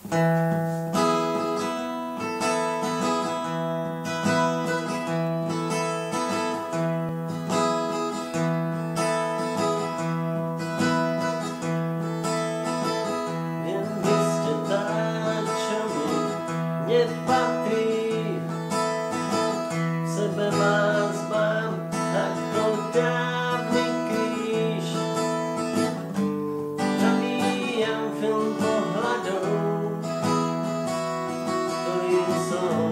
Nepatrí, v sebe vás mám ako dávny kríž. Zabíjam film pohľadov, ktorým som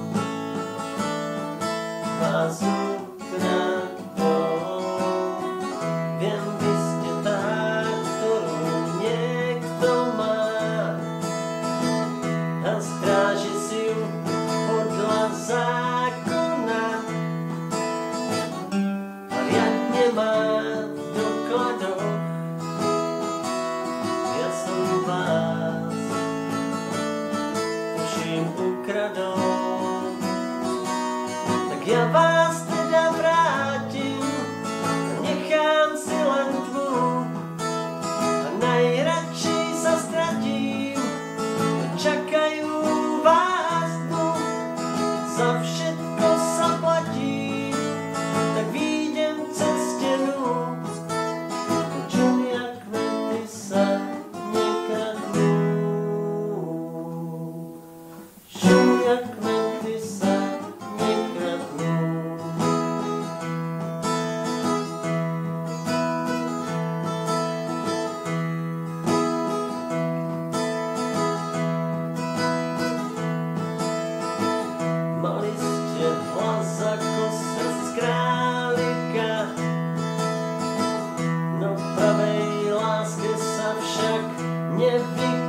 vás ukradol. Viem, vy ste tá, ktorú niekto má a stráži si ju podľa zákona. A riadne má v dokladoch, ja som vás tuším ukradol. Tak ja vás teda vrátim a nechám si len tmu a najradšej sa stratím. Čakajú vás tu, za všetko sa platí, tak výjdem cez stenu. Čulia kvety sa nekradnú. Čulia kvety sa nekradnú. Mali ste hlas ako srdc králika, no pravej láske sa však nevykonáva.